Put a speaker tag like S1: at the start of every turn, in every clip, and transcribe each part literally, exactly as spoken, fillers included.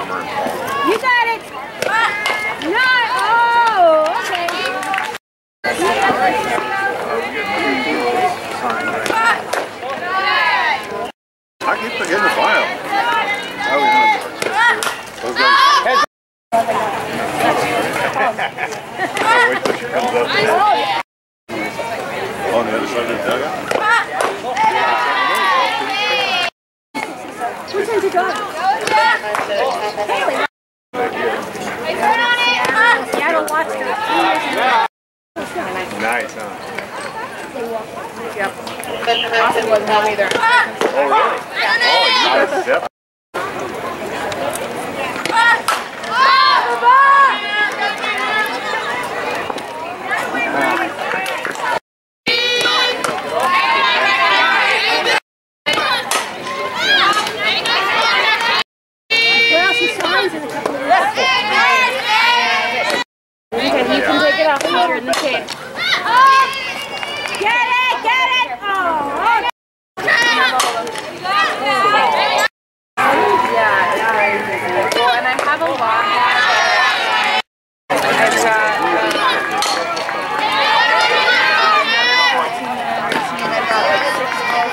S1: drummer involved.
S2: You got it! No! Oh, okay.
S1: Uh, we get signed, right? I keep forgetting the file. Oh, we know. Those guys. Wait till she comes up. On the other side of the dugout?
S2: Which one's it going? Seattle watched her.
S1: Nice, huh?
S3: Yep. Austin wasn't home either.
S1: Oh, really? Oh, you guys step.
S2: Well, she signs in a couple of minutes.
S3: Okay, you can take it off here in the cage.
S2: Get it! Get it! Oh!
S3: Yeah, it's very busy. Well, and I have a lot more. I've got uh, another fourteen minutes, and I've got like six calls.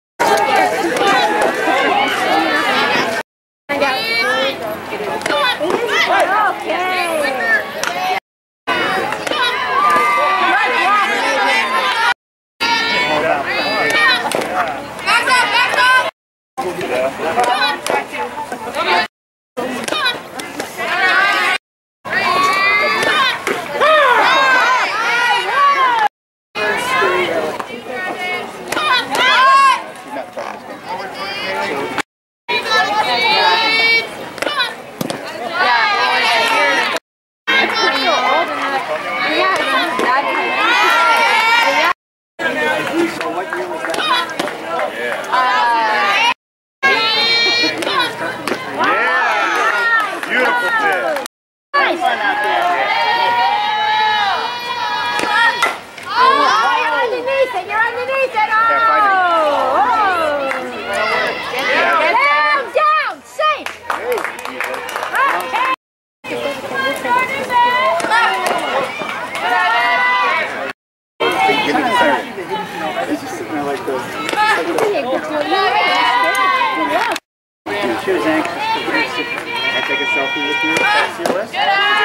S4: She was anxious to finish it. Can I take a selfie with you? That's your list?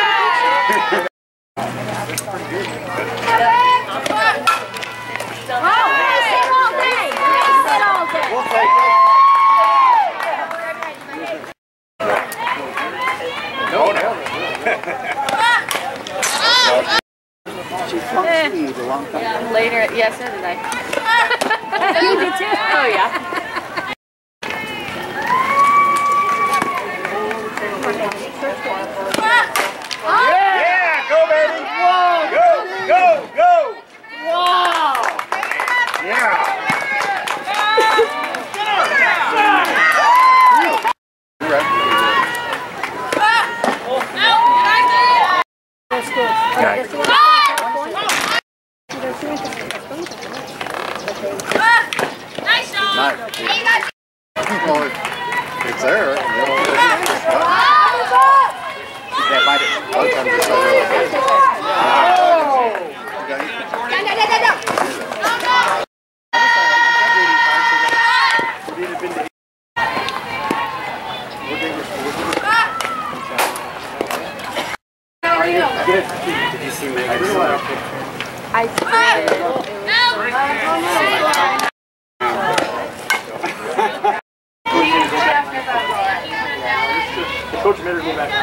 S2: Oh, they sit all day! They sit all day!
S4: We'll take it. No, no. She funked me a long time.
S3: Later, yes, so did I.
S2: You did too?
S3: Oh, yeah.
S1: Yeah, go baby! Whoa! Go, go, go!
S2: Wow!
S1: Yeah!
S2: Nice shot!
S1: Nice. It's there.
S4: That might have both times it's over. Did you see Megan?
S3: I did.
S4: Coach made her go back.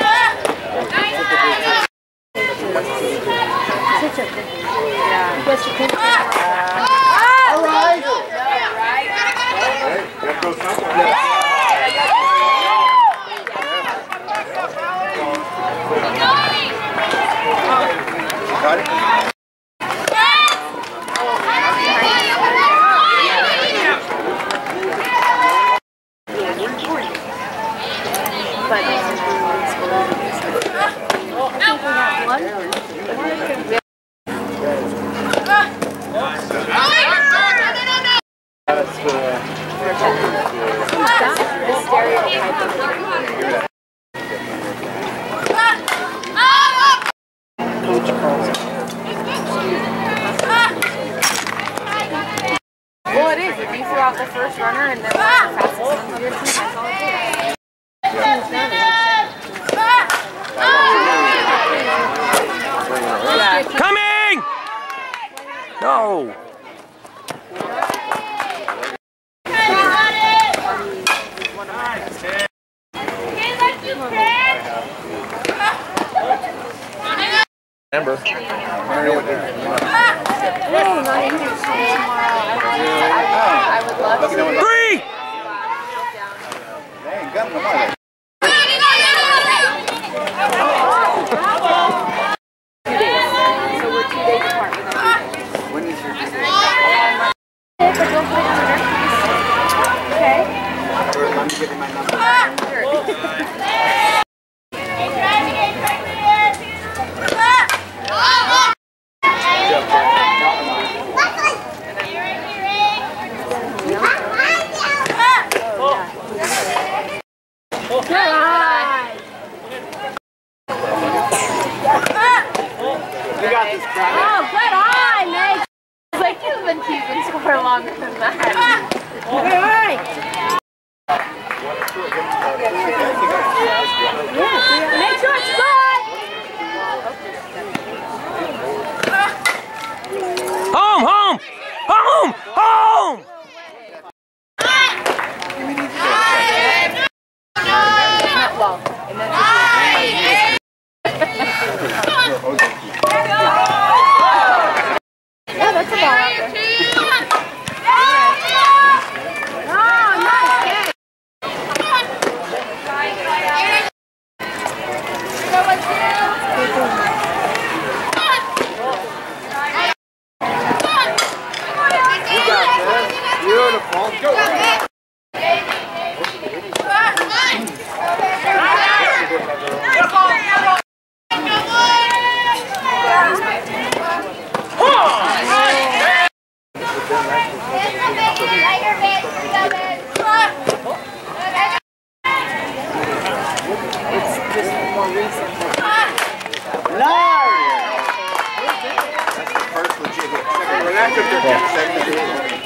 S4: All right.
S1: Got it?
S3: The stereotype of fastest runner and then one of the fastest ones on your team. That's all it takes.
S5: Coming! No. Remember.
S3: Oh, not in here tomorrow. I would love to.
S5: Three!
S1: They ain't got them either.
S3: Two days. So we're two days apart.
S4: When is your visit?
S3: But don't put it in the nurseries. Okay?
S4: Or let me give you my number.
S3: Sure.
S4: You got this, Brad.
S3: Oh, good eye, Nate. It's like you've been keeping score longer than that. Good eye. Make sure it's good.
S5: Home, home! Home! Home!
S3: Well, and then yeah, that's a ball out there. Oh, nice catch.
S4: You got this. Beautiful. Go.
S3: It's just more recent.
S4: Nice! That's the first legit hit. Second, we're not good for second hit.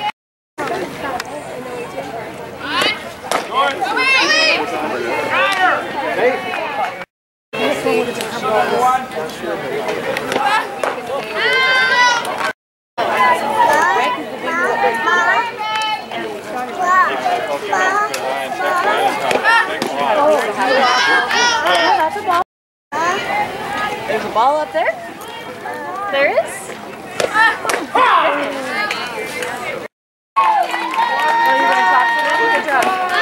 S3: That's a ball. There's a ball up there. There is. Are you going to talk to them? Good job.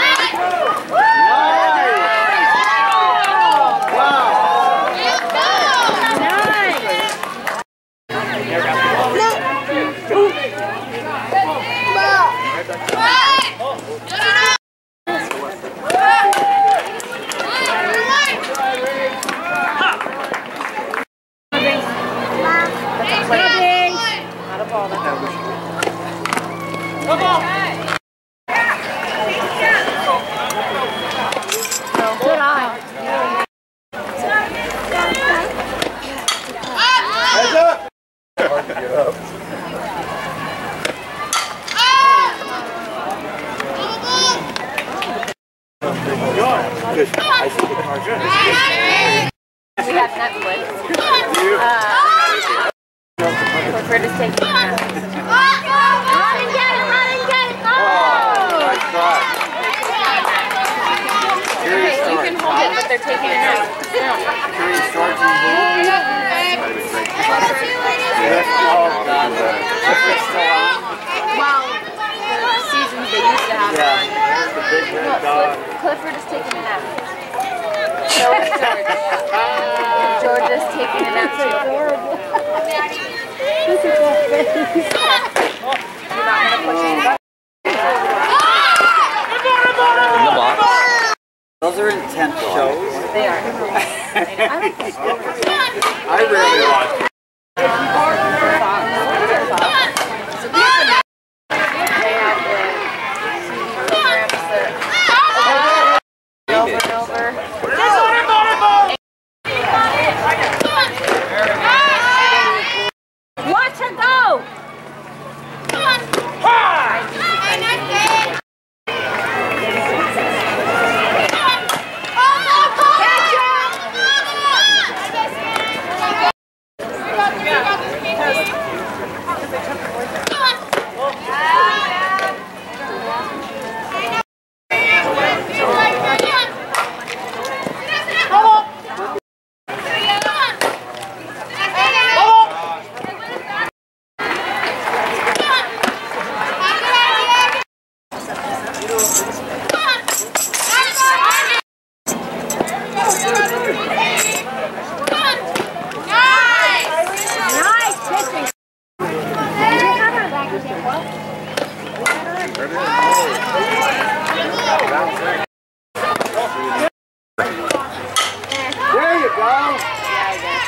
S3: Not a ball. That's no, good eye.
S4: Heads up!
S1: Hard to get up.
S4: Good. I see the car.
S3: We have Netflix. Uh, we're just taking a nap. Run and get it, run and get it. Oh!
S4: Nice shot.
S3: Okay, you can hold it, but they're taking a nap.
S4: Curious shorts and blue. Oh, God. It's still on.
S3: Well, the seasons they used to have
S4: Yeah.
S3: on.
S4: There's the big red
S3: Look,
S4: dog.
S3: Cliff, Clifford is taking a nap. So is George. George is taking a nap too. Look at that face. You're not going to push anybody.
S5: In the box.
S4: Those are intense shows.
S3: They are. I like this.
S4: I rarely watch. There you go.
S3: Yeah, I guess.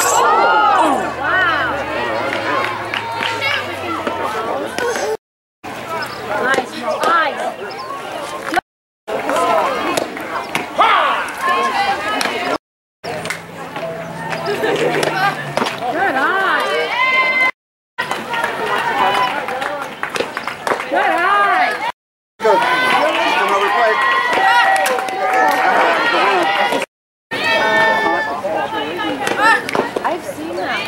S2: Nice, nice. Good eye. Good eye.
S4: Go. Come over, play.
S3: I've seen that.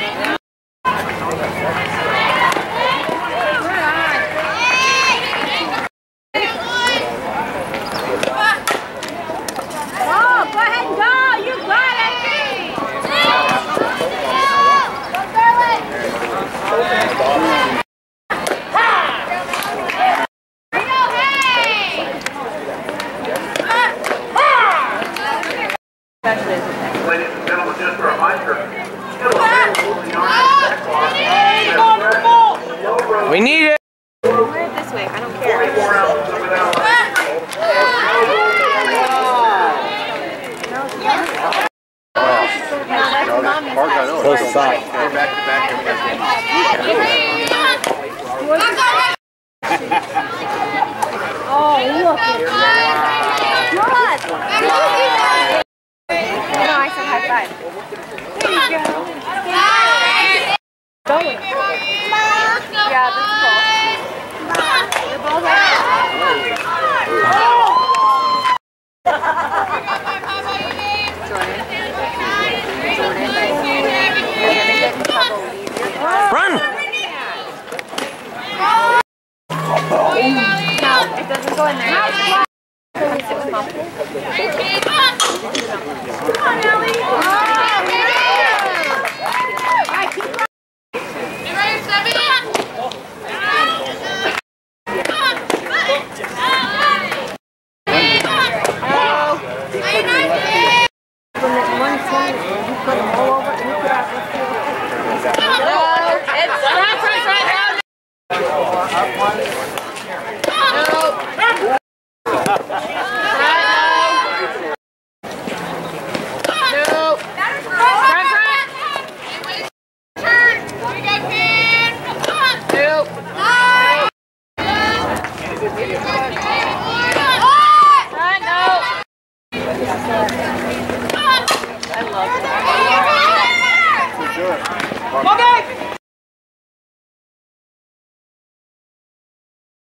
S2: Oh, go ahead and go. You got it.
S6: Ladies and gentlemen, just a reminder.
S5: We need it.
S3: Wear it this way. I don't care.
S5: Close side.
S4: Go back to back.
S2: Oh, look at that.
S3: No, I said high five. There you go. Going. Yeah, that's cool. Your ball's like Jordan. Jordan. You're gonna get in trouble. Leave your ball.
S5: Run.
S3: No, it doesn't go in there. Come on, Ellie.
S4: Come on,